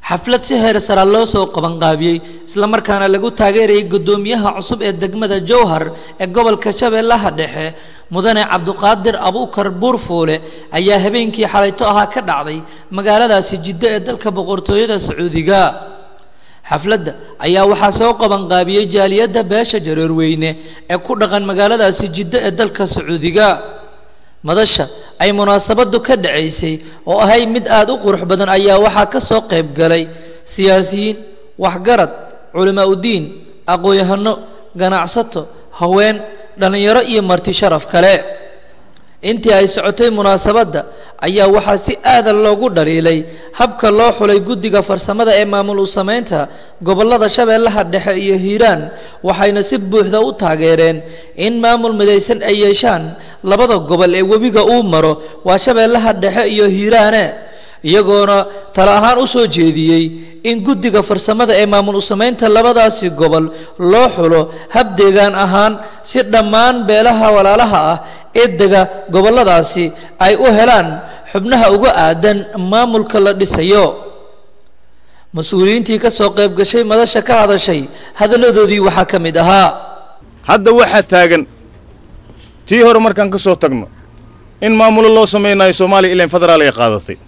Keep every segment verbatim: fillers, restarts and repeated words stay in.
xaflad si heer sare loo soo qaban qaabiyay isla markaana lagu taageeray gudoomiyaha cusub ee degmada Jowhar ee gobolka Shabeellaha Dhexe mudane Cabduqaadir Abuukar Buurfuule ayaa habeenkii xalayto ahaa ka dhacday magaaladaasi Jiddo ee dalka boqortooyada Sacuudiga xafladda ayaa waxaa soo qaban qaabiyay jaaliyadda beesha Jareerweyne ee ku dhaqan magaaladaasi Jiddo ee dalka Sacuudiga madasha ay munaasabadu ka dhaceysay oo ahay mid aad u qurux badan ayaa waxa ka soo qayb galay siyaasiyiin waxgarad culimo u diin aqoon-yahano ganacsato haween dhalinyaro iyo marti sharaf kale intii ay socotay munaasabada ayaa waxa si aad loogu dhaliilay habka loo xulay guddiga farsamada ee maamul u sameynta gobolada Shabeellaha Dhexe iyo Hiiraan waxayna si buuxda u taageereen in maamul midaysan ay yeeshaan labada gobol ee webiga uu maro waa Shabeellaha Dhexe iyo Hiiraan iyagoona tala ahaan u soo jeediyay in guddiga farsamada ee maamul u sameynta labadaasi gobol loo xulo hab deegaan ahaan si dhammaan beelaha walaalaha ah ee dega goboladaasi ay u helaan xubnaha uga aadan maamulka la dhisayo mas'uuliyiintii ka soo qayb gashay madasha ka hadashay hadaladoodii waxa ka mid ahaa hadda waxa taagan tii hore markaan ka soo tagno in maamul loo sameeyo Soomaaliya ilaa federaal ay qaadatay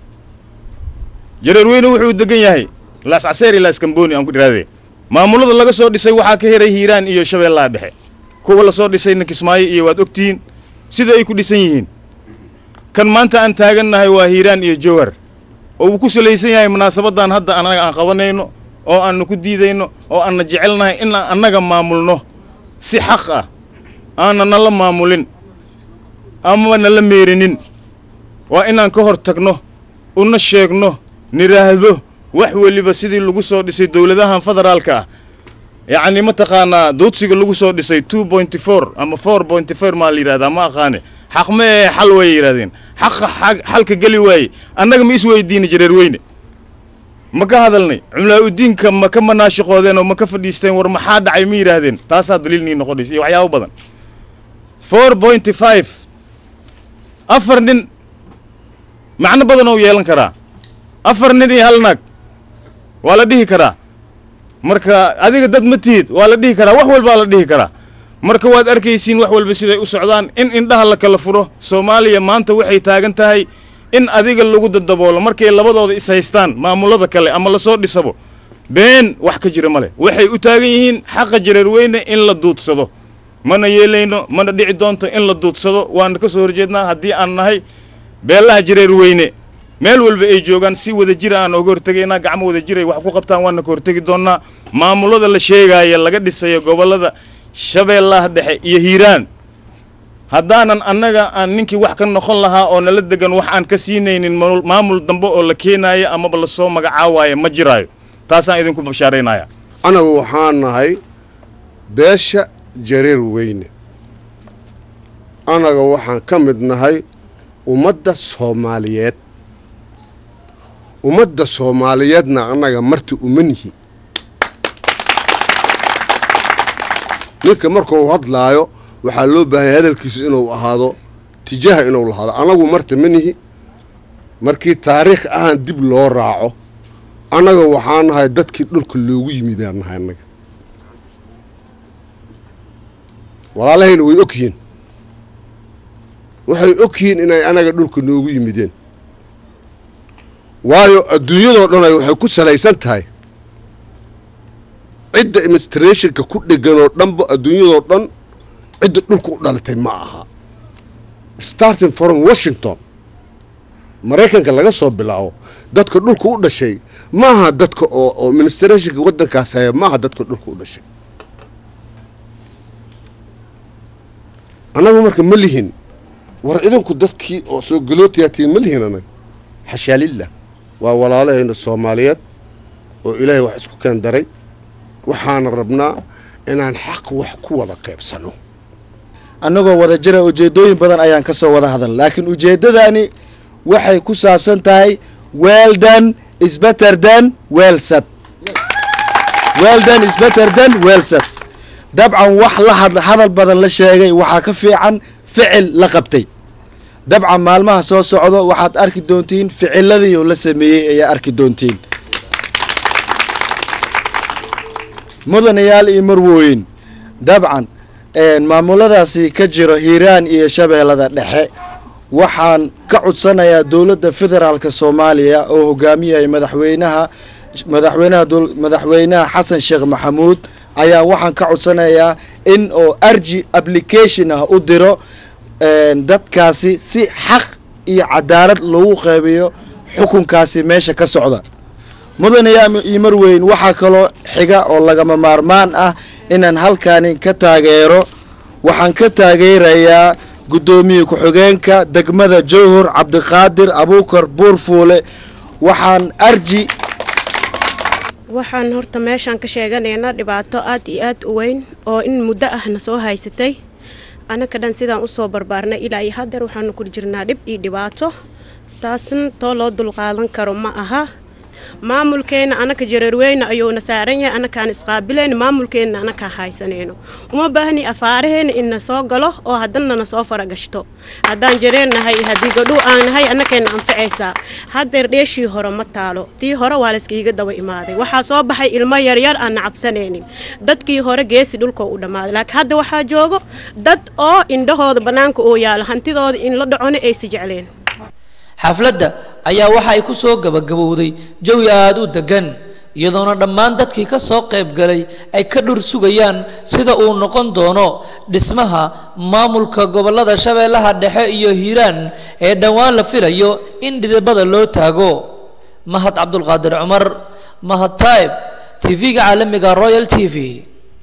Jareerweyne wuxuu degan yahay Laas Caseer ilaa Iskamboni aan ku dhiraade maamulada laga soo dhisay waxa ka heray Hiiraan iyo Shabeellaha Dhexe kuwa la soo dhisay Kismaayo iyo waad ogtiin sida ay ku dhisan yihiin kan maanta aan taaganahay waa Hiiraan iyo Jowhar oo uu ku saleysan yahay munaasabadan hadda anaga aan qabanayno oo aan ku diidayno oo aan jecelnahay in anaga maamulno si xaq ah aan nala maamulin ama nala meerinin waa inaan ka hor tagno una sheegno niraahdo wax waliba sidii lagu soo dhisay dawladahan federaalka ah yaani ma taqaana doodsiga lagu soo dhisay two point four ama four point four ma la yiraahdaa ma aqaane xaq ma xal way yiraahdeen xaq xalka gali way annaga ma is weydiin Jareerweyne ma ka hadalnay cumlaa u diinka ma ka manaashaqoodeen oo ma ka fadhiisteen war maxaa dhacay ma yiraahdeen taasa daliilni noqonays iyo waxyaabo badan four point five afar nin macna badan oo yeelan kara afar nin iyo hal nag wala dhihi kara marka adiga dad ma tiid wala dhihi kara wax walba la dhihi kara marka waad arkaysiin wax walba siday u socdaan in indhaha la kala furo Soomaaliya maanta waxay taagan tahay in adiga lagu dadaboolo markay labadooda is haystaan maamulada kale ama la soo dhisabo been wax ka jira male waxay u taagan yihiin xaqa Jareerweyne in la duudsado mana yeelayno mana dhici doonto in la duudsado waan ka soo horjeednaa hadii aan nahay beelaha Jareerweyne meel walba ay joogan si wada jir aan uga hortagayna gacmo wada jiray wax ku qabtaan waan ka hortagi doonaa maamulada la sheegaya laga dhisayo gobolada Shabeellaha Dhexe iyo Hiiraan haddaanan annaga aan ninkii wax ka noqon lahaa oo nala degan wax aan ka siinaynin maamul dambe oo la keenayo ama la soo magacaawaayo ma jiraayo taasaan idinku bashaaraynaya anagu waxaan nahay beesha Jareerweyne anaga waxaan ka mid nahay ummadda Soomaaliyeed ummadda Soomaaliyeedna anaga marti umanihi ninka markuu hadlaayo waxa loo baahay hadalkiisa inuu ahaado tijaah inuu lahaado anagu marti manihi markii taariikh ahaan dib loo raaco anaga waxaan nahay dadkii dhulka loogu yimidaan nahay anaga walaalahayna way ogyihiin waxay ogyihiin inay anaga dhulka noogu yimideen waayo adduunyadoo dhan ay waxay ku salaysan tahay cidda administrationka ku dheganoo dhanba adduunyadoo dhan cidda dhulka u dhalatay ma aha starting from Washington Mareykanka laga soo bilaabo dadka dhulka u dhashay ma aha dadka oo oo administrationka waddankaas haya ma aha dadka dhulka u dhashay anagu marka ma lihin war idinku dadkii oo soo galootiyatiin ma lihin anaga xashaalillah waa walaalahayna Soomaaliyeed oo Ilaahay wax isku keen daray waxaan rabnaa inaan xaq wax ku wada qaybsano annagoo wada jira ujeedooyin badan ayaan ka soo wada hadal laakiin ujeedadani waxay ku saabsan tahay well done is better than well said well done is better than well said dabcan wax la hadal badan la sheegay waxa ka fiican ficil la qabtay dabcan maalmaha soo socdo waxaad arki doontiin ficiladii oo la sameeyay ayaa arki doontiin mudanayaal iyo marwooyin dabcan maamuladaasi ka jiro hiiraan iyo shabeellada dhexe waxaan ka codsanayaa dowladda federaalka soomaaliya oo hogaamiyahay madaxweynaha madaxweynaha madaxweynaha xasan sheekh maxamuud ayaa waxaan ka codsanayaa in oo arji application ah u diro dadkaasi si xaq iyo cadaalad loogu qeybiyo xukunkaasi meesha ka socda mudanayaal iyo marweyn waxaa kaloo xiga oo lagama maarmaan ah inaan halkaani ka taageero waxaan ka taageerayaa guddoomiye ku-xigeenka degmada jowhar cabdiqaadir abuukar buurfuule waxaan arji waxaan horta meeshaan ka sheeganaynaa dhibaato aad iyo aad u weyn oo in muddo ahna soo haysatay anaka dhan sidaan usoo barbaarnay ilaa iyo haddeer waxaanu ku jirnaa dhib iyo dhibaato taasna too loo dulqaadan karo ma aha maamulkeena anaka jareerweyne ayuuna saaran yahay anakaan isqaabilayno maamulkeena anakaa haysanayno uma baahni afaaraheena inna soo galo oo haddana na soo faragashto haddaan jareernahay haddii gadhuu aan nahay anakeena anfacaysaa haddeer dheeshii hore ma taalo tii hore waa layskiiga daba imaaday waxaa soo baxay ilmo yaryar aan na cabsanaynin dadkii hore geesi dhulka u dhammaaday laakiin hadda waxaa joogo dad oo indhahooda bannaanka oo yaalo hantidooda in la dhacona aysi jecleen xafladda ayaa waxa ay ku soo gabagabowday jawi aad u degan iyadoona dhammaan dadkii ka soo qayb galay ay ka dhur sugayaan sida uu noqon doono dhismaha maamulka gobollada shabeellaha dhexe iyo hiiraan ee dhowaan la filayo in dhidibada loo taago mahad cabdulqaadir cumar mahad taib t v-ga caalamiga royal t v